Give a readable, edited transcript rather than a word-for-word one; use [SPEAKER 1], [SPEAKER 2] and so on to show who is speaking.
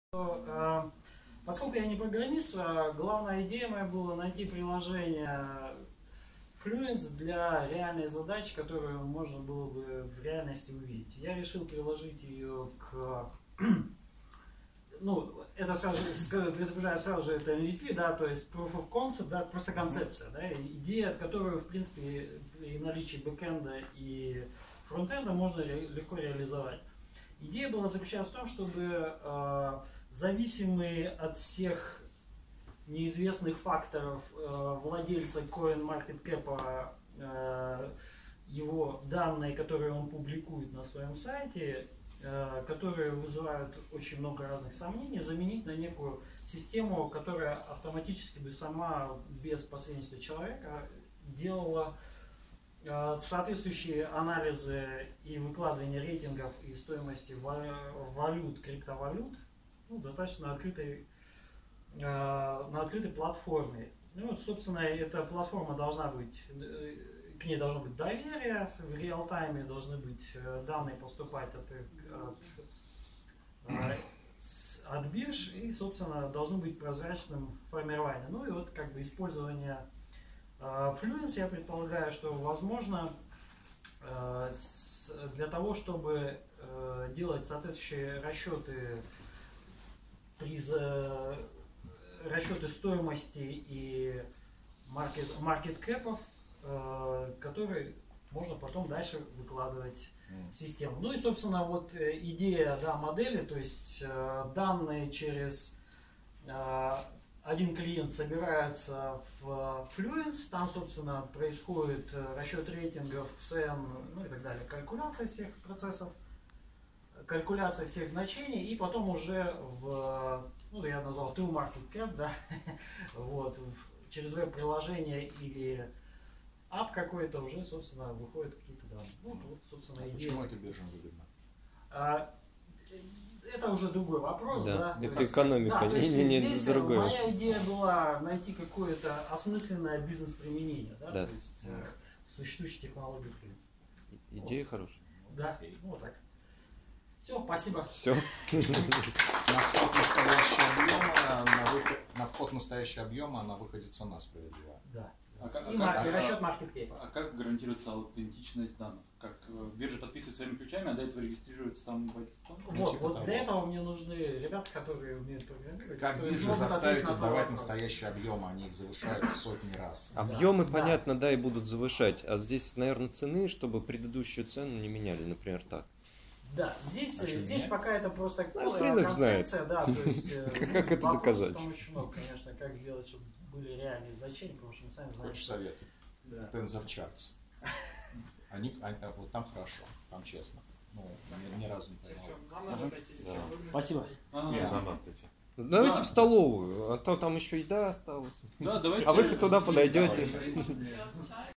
[SPEAKER 1] Поскольку я не программист, главная идея моя была найти приложение Fluence для реальной задачи, которую можно было бы в реальности увидеть. Я решил приложить ее к... Ну, это сразу, предупреждаю сразу же, это MVP, да, то есть proof of concept, да, просто концепция, да, идея, которую, в принципе, при наличии бэкэнда и фронтенда можно легко реализовать. Идея была заключалась в том, чтобы зависимые от всех неизвестных факторов владельца CoinMarketCap, его данные, которые он публикует на своем сайте, которые вызывают очень много разных сомнений, заменить на некую систему, которая автоматически бы сама, без посредничества человека, делала соответствующие анализы и выкладывание рейтингов и стоимости валют, криптовалют, ну, достаточно открытой, на открытой платформе. Ну, вот, собственно, эта платформа должна быть, к ней должно быть доверие, в реал-тайме должны быть данные поступать от бирж и, собственно, должны быть прозрачным формирование. Ну и вот как бы использование Fluence, я предполагаю, что возможно для того, чтобы делать соответствующие расчеты расчеты стоимости и маркет-кэпов, которые можно потом дальше выкладывать в систему. Ну и, собственно, вот идея, да, модели, то есть данные через один клиент собирается в Fluence, там, собственно, происходит расчет рейтингов, цен, ну и так далее, калькуляция всех процессов, калькуляция всех значений, и потом уже ну, я назвал ToolMarketCap, да, вот, через веб-приложение или ап какой-то уже, собственно, выходят какие-то данные. Вот, собственно,
[SPEAKER 2] почему это биржам выгодно?
[SPEAKER 1] Это уже другой вопрос, да.
[SPEAKER 3] Это экономика,
[SPEAKER 1] да,
[SPEAKER 3] не другое.
[SPEAKER 1] Моя идея была найти какое-то осмысленное бизнес-применение, да,
[SPEAKER 3] да.
[SPEAKER 1] То есть существующей технологии, в принципе.
[SPEAKER 3] Идея хорошая.
[SPEAKER 1] Да, ну вот так. Все, спасибо.
[SPEAKER 3] Все.
[SPEAKER 2] На вход настоящего объема на выходе цена справедливая.
[SPEAKER 1] Да.
[SPEAKER 4] И
[SPEAKER 1] расчет маркет-кэпа.
[SPEAKER 4] А как гарантируется аутентичность данных? Как биржа подписывает своими ключами, а до этого регистрируется там в этих
[SPEAKER 1] Вот для этого мне нужны ребята, которые умеют программировать.
[SPEAKER 2] Как биржа заставить отдавать настоящие объемы, они их завышают в сотни раз.
[SPEAKER 3] Объемы, понятно, да, и будут завышать. А здесь, наверное, цены, чтобы предыдущую цену не меняли, например, так.
[SPEAKER 1] Да, здесь пока это просто
[SPEAKER 3] концепция,
[SPEAKER 1] да, то есть
[SPEAKER 3] как это доказать?
[SPEAKER 1] Там очень много, конечно, как сделать, чтобы были реальные значения, потому что мы сами знаем.
[SPEAKER 2] Хочешь советы?
[SPEAKER 1] Да.
[SPEAKER 2] Tensor Charts. Вот там хорошо, там честно. Ну, ни разу не понимал.
[SPEAKER 1] Спасибо.
[SPEAKER 3] Давайте в столовую, а то там еще еда осталась.
[SPEAKER 4] Да, давайте.
[SPEAKER 3] А вы туда подойдете.